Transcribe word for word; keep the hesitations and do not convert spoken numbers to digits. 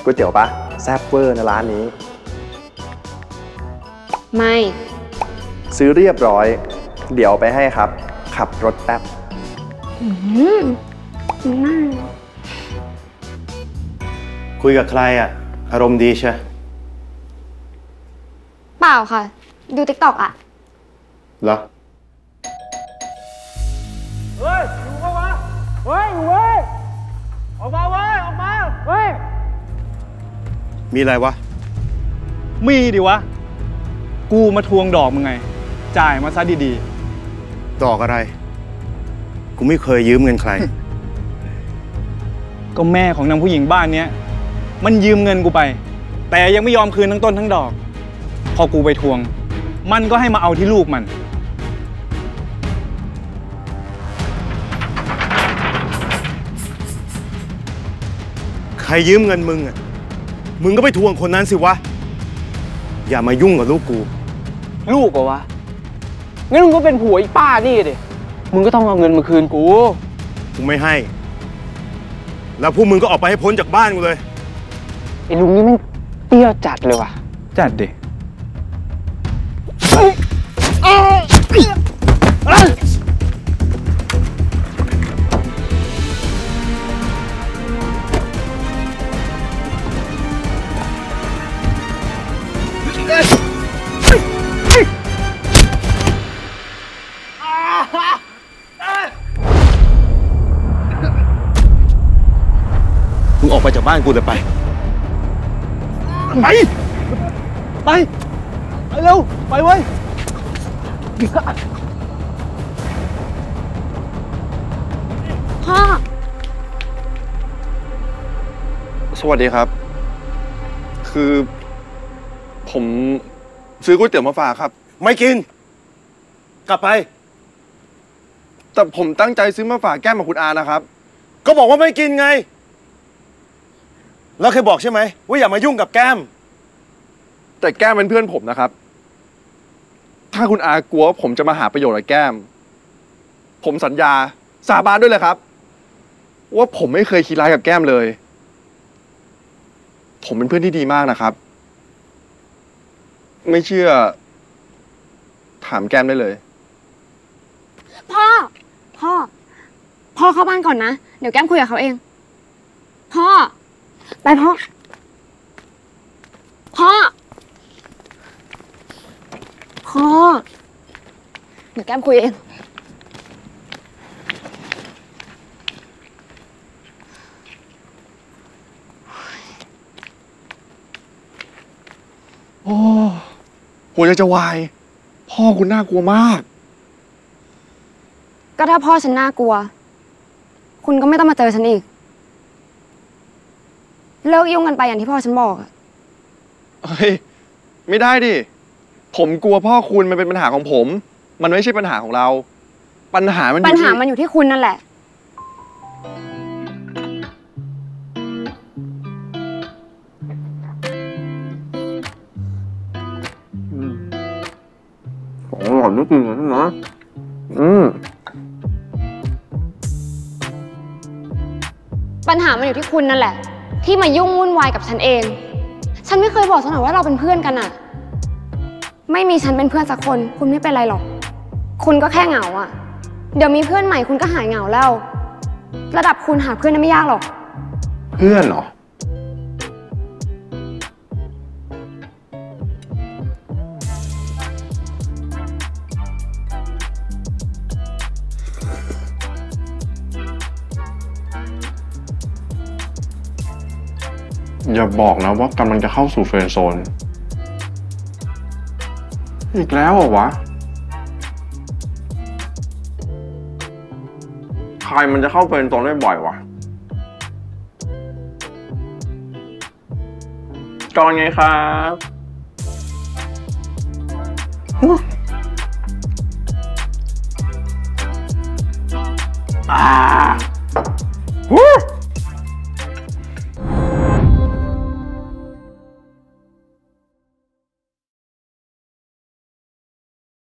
ก๋วยเตี๋ยวปะแซ่บเวอร์ในร้านนี้ไม่ซื้อเรียบร้อยเดี๋ยวไปให้ครับขับรถแป๊บอืมน่าคุยกับใครอ่ะอารมณ์ดีใช่เปล่าค่ะดูติ๊กต็อกอ่ะเหรอเฮ้ยอยู่ปะวะเฮ้ยอยู่เว้ยออกมาเว้ยออกมาเฮ้ยมีอะไรวะมีดิวะกูมาทวงดอกมึงไงจ่ายมาซะดีๆดอกอะไรกูไม่เคยยืมเงินใครก็แม่ของนางผู้หญิงบ้านเนี้ยมันยืมเงินกูไปแต่ยังไม่ยอมคืนทั้งต้นทั้งดอกพอกูไปทวงมันก็ให้มาเอาที่ลูกมันใครยืมเงินมึงอ่ะมึงก็ไปทวงคนนั้นสิวะอย่ามายุ่งกับลูกกูลูกเหรอวะงั้นมึงก็เป็นผัวอีป้านี่ดิมึงก็ต้องเอาเงินมาคืนกูกูไม่ให้แล้วพวกมึงก็ออกไปให้พ้นจากบ้านกูเลยไอ้ลุงนี่มันเตี้ยจัดเลยว่ะจัดดิมึงออกไปจากบ้านกูเลยไปไปไปไปเร็วไปเว้ยพ่อสวัสดีครับคือผมซื้อก๋วยเตี๋ยวมาฝากครับไม่กินกลับไปแต่ผมตั้งใจซื้อมาฝากแก้มกับคุณอานะครับก็บอกว่าไม่กินไงแล้วเคยบอกใช่ไหมว่าอย่ามายุ่งกับแก้มแต่แก้มเป็นเพื่อนผมนะครับถ้าคุณอากลัวผมจะมาหาประโยชน์กับแก้มผมสัญญาสาบานด้วยเลยครับว่าผมไม่เคยคิดร้ายกับแก้มเลยผมเป็นเพื่อนที่ดีมากนะครับไม่เชื่อถามแก้มได้เลยพ่อพ่อพ่อเข้าบ้านก่อนนะเดี๋ยวแก้มคุยกับเขาเองพ่อไปพ่อพ่อพ่อเดี๋ยวแก้มคุยเองโอ้หัวใจจะวายพ่อคุณน่ากลัวมากก็ถ้าพ่อฉันน่ากลัวคุณก็ไม่ต้องมาเจอฉันอีกเลิกยุ่งกันไปอย่างที่พ่อฉันบอกอะเฮ้ยไม่ได้ดิผมกลัวพ่อคุณมันเป็นปัญหาของผมมันไม่ใช่ปัญหาของเราปัญหามันปัญหามันอยู่ที่คุณนั่นแหละของหล่อนไม่กินเลยนะอืมปัญหามันอยู่ที่คุณนั่นแหละที่มายุ่งวุ่นวายกับฉันเองฉันไม่เคยบอกสักหน่อยว่าเราเป็นเพื่อนกันอะไม่มีฉันเป็นเพื่อนสักคนคุณไม่เป็นไรหรอกคุณก็แค่เหงาอะเดี๋ยวมีเพื่อนใหม่คุณก็หายเหงาแล้วระดับคุณหาเพื่อนไม่ยากหรอกเพื่อนเหรออย่าบอกนะว่ากำลังจะเข้าสู่เฟรนด์โซนอีกแล้วเหรอวะใครมันจะเข้าเฟรนด์โซนได้บ่อยวะจอนไงครับอ่า